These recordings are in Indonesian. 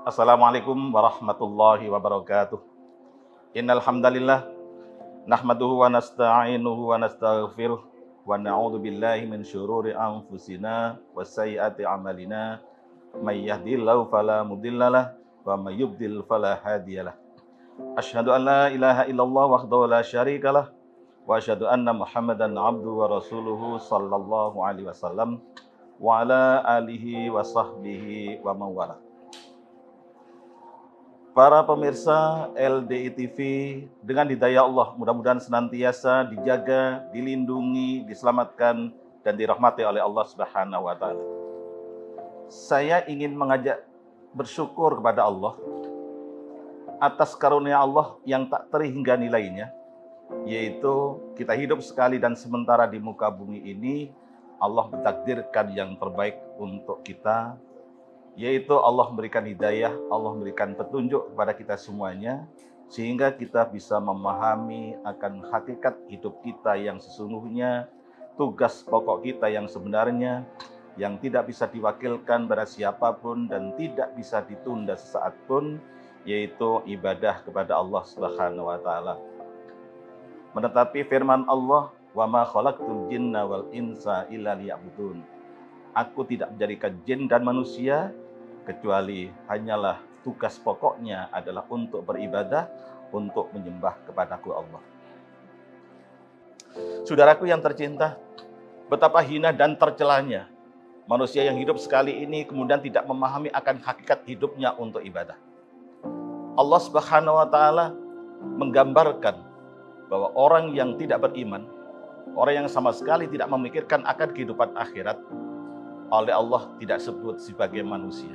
Assalamualaikum warahmatullahi wabarakatuh. Innal hamdalillah nahmaduhu wa nasta'inuhu wa nastaghfiruh wa na'udzu billahi min syururi anfusina wa sayyiati a'malina. May yahdihillahu fala mudhillalah wa may yudhlil fala hadiyalah. Asyhadu an la ilaha illallah wahdahu la syarikalah wa asyhadu anna Muhammadan abduhu wa rasuluhu sallallahu alaihi wasallam wa ala alihi wa sahbihi wa mawala. Para pemirsa LDI TV, dengan hidayah Allah, mudah-mudahan senantiasa dijaga, dilindungi, diselamatkan, dan dirahmati oleh Allah Subhanahu wa Ta'ala. Saya ingin mengajak bersyukur kepada Allah atas karunia Allah yang tak terhingga nilainya, yaitu kita hidup sekali dan sementara di muka bumi ini. Allah mentakdirkan yang terbaik untuk kita, yaitu Allah memberikan hidayah, Allah memberikan petunjuk kepada kita semuanya, sehingga kita bisa memahami akan hakikat hidup kita yang sesungguhnya, tugas pokok kita yang sebenarnya, yang tidak bisa diwakilkan pada siapapun dan tidak bisa ditunda sesaat pun, yaitu ibadah kepada Allah Subhanahu wa Ta'ala. Menetapi firman Allah, "Wa ma khalaqtul jinna wal insa illa liya'budun." Aku tidak menjadikan jin dan manusia kecuali hanyalah tugas pokoknya adalah untuk beribadah, untuk menyembah kepadaku Allah. Saudaraku yang tercinta, betapa hina dan tercelanya manusia yang hidup sekali ini kemudian tidak memahami akan hakikat hidupnya untuk ibadah. Allah Subhanahu wa Ta'ala menggambarkan bahwa orang yang tidak beriman, orang yang sama sekali tidak memikirkan akan kehidupan akhirat, oleh Allah tidak sebut sebagai manusia.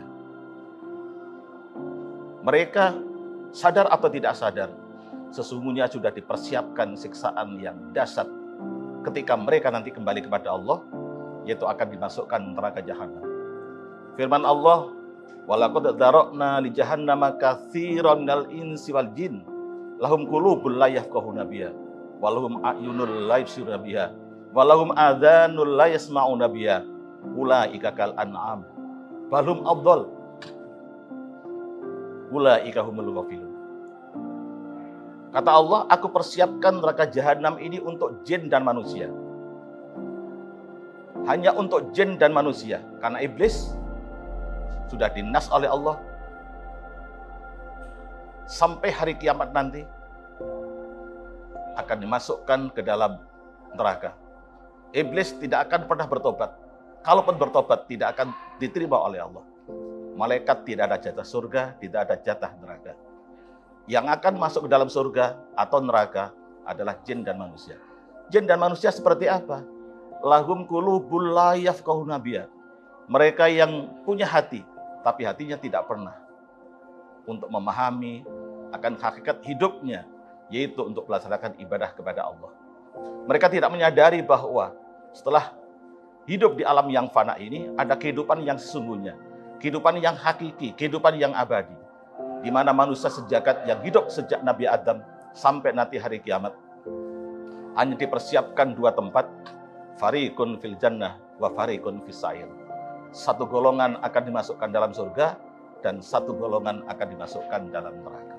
Mereka sadar atau tidak sadar, sesungguhnya sudah dipersiapkan siksaan yang dahsyat ketika mereka nanti kembali kepada Allah, yaitu akan dimasukkan neraka jahanam. Firman Allah, "Walaqad dzara'na li jahannama katsiran minal insi wal jin, lahum qulubun la yafqahuna biha, wa lahum a'yunul la yubsiruna biha, wa lahum adhanul la yasma'una biha. Ulaika kal an'am balhum adall ulaika humul ghafilun." Kata Allah, aku persiapkan neraka jahanam ini untuk jin dan manusia. Hanya untuk jin dan manusia, karena iblis sudah dinas oleh Allah sampai hari kiamat nanti akan dimasukkan ke dalam neraka. Iblis tidak akan pernah bertobat. Kalaupun bertobat, tidak akan diterima oleh Allah. Malaikat tidak ada jatah surga, tidak ada jatah neraka. Yang akan masuk ke dalam surga atau neraka adalah jin dan manusia. Jin dan manusia seperti apa? Lahum qulubul la yafqahuna biha. Mereka yang punya hati, tapi hatinya tidak pernah untuk memahami akan hakikat hidupnya, yaitu untuk melaksanakan ibadah kepada Allah. Mereka tidak menyadari bahwa setelah hidup di alam yang fana ini, ada kehidupan yang sesungguhnya, kehidupan yang hakiki, kehidupan yang abadi, di mana manusia sejagat yang hidup sejak Nabi Adam sampai nanti hari kiamat hanya dipersiapkan dua tempat, fariqun fil jannah wa fariqun fis sa'ir. Satu golongan akan dimasukkan dalam surga dan satu golongan akan dimasukkan dalam neraka.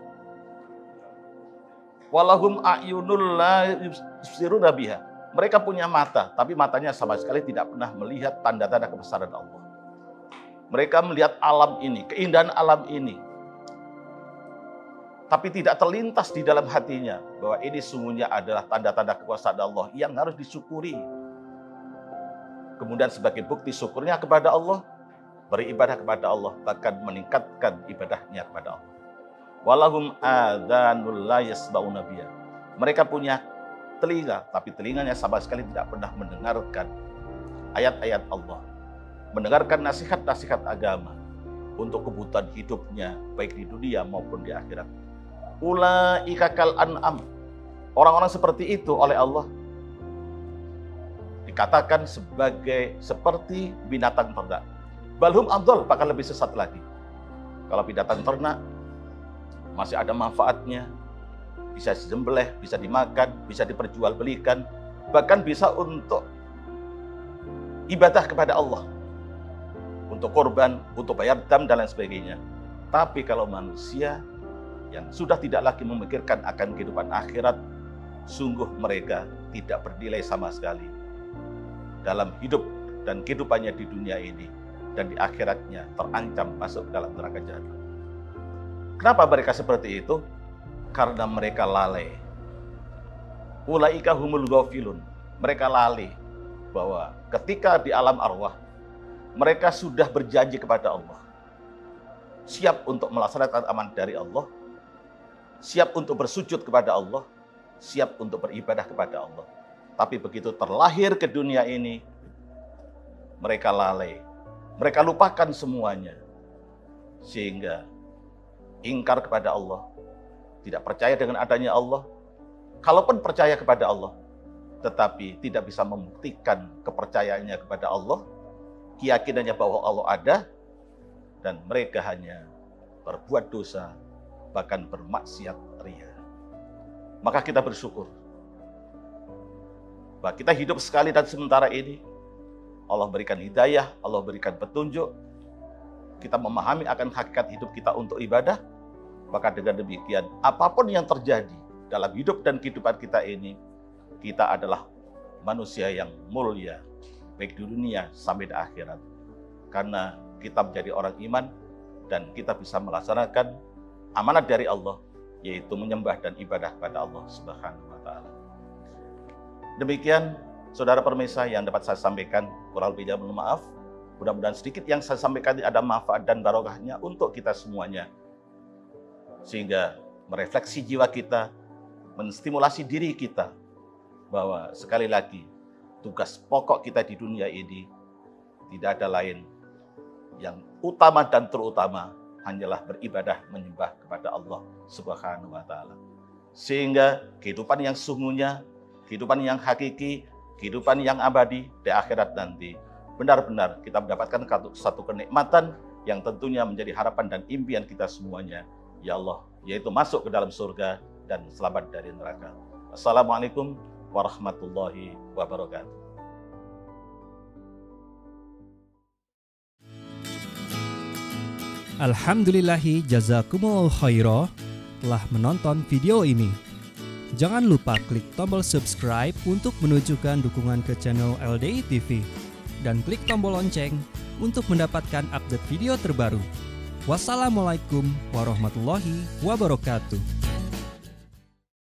Walahum a'yunul la yubsiruna biha. Mereka punya mata, tapi matanya sama sekali tidak pernah melihat tanda-tanda kebesaran Allah. Mereka melihat alam ini, keindahan alam ini, tapi tidak terlintas di dalam hatinya bahwa ini sungguhnya adalah tanda-tanda kekuasaan Allah yang harus disyukuri. Kemudian sebagai bukti syukurnya kepada Allah, beribadah kepada Allah, bahkan meningkatkan ibadahnya kepada Allah. Walahum adhanul la yasma'una biha. Mereka punya telinga, tapi telinganya sama sekali tidak pernah mendengarkan ayat-ayat Allah, mendengarkan nasihat-nasihat agama untuk kebutuhan hidupnya, baik di dunia maupun di akhirat. Ulaika kal an'am. Orang-orang seperti itu oleh Allah dikatakan seperti binatang ternak. Balhum adall, bahkan lebih sesat lagi. Kalau binatang ternak masih ada manfaatnya, bisa disembelih, bisa dimakan, bisa diperjualbelikan, bahkan bisa untuk ibadah kepada Allah, untuk korban, untuk bayar dam dan lain sebagainya. Tapi kalau manusia yang sudah tidak lagi memikirkan akan kehidupan akhirat, sungguh mereka tidak bernilai sama sekali dalam hidup dan kehidupannya di dunia ini, dan di akhiratnya terancam masuk ke dalam neraka jahanam. Kenapa mereka seperti itu? Karena mereka lalai. Ulaika humul ghafilun. Mereka lalai bahwa ketika di alam arwah mereka sudah berjanji kepada Allah, siap untuk melaksanakan amanat dari Allah, siap untuk bersujud kepada Allah, siap untuk beribadah kepada Allah. Tapi begitu terlahir ke dunia ini, mereka lalai. Mereka lupakan semuanya. Sehingga ingkar kepada Allah, tidak percaya dengan adanya Allah. Kalaupun percaya kepada Allah, tetapi tidak bisa membuktikan kepercayaannya kepada Allah, keyakinannya bahwa Allah ada, dan mereka hanya berbuat dosa, bahkan bermaksiat ria. Maka kita bersyukur bahwa kita hidup sekali dan sementara ini. Allah berikan hidayah, Allah berikan petunjuk. Kita memahami akan hakikat hidup kita untuk ibadah. Maka dengan demikian, apapun yang terjadi dalam hidup dan kehidupan kita ini, kita adalah manusia yang mulia, baik di dunia sampai di akhirat. Karena kita menjadi orang iman, dan kita bisa melaksanakan amanat dari Allah, yaitu menyembah dan ibadah kepada Allah Subhanahu wa Ta'ala. Demikian, saudara pemirsa, yang dapat saya sampaikan. Kurang lebihnya mohon maaf. Mudah-mudahan sedikit yang saya sampaikan ada manfaat dan barokahnya untuk kita semuanya, sehingga merefleksi jiwa kita, menstimulasi diri kita, bahwa sekali lagi tugas pokok kita di dunia ini tidak ada lain, yang utama dan terutama hanyalah beribadah menyembah kepada Allah Subhanahu wa Ta'ala. Sehingga kehidupan yang sungguhnya, kehidupan yang hakiki, kehidupan yang abadi di akhirat nanti, benar-benar kita mendapatkan satu kenikmatan yang tentunya menjadi harapan dan impian kita semuanya, ya Allah, yaitu masuk ke dalam surga dan selamat dari neraka. Assalamualaikum warahmatullahi wabarakatuh. Alhamdulillahi jazakumullah khairah telah menonton video ini. Jangan lupa klik tombol subscribe untuk menunjukkan dukungan ke channel LDI TV dan klik tombol lonceng untuk mendapatkan update video terbaru. Wassalamualaikum warahmatullahi wabarakatuh.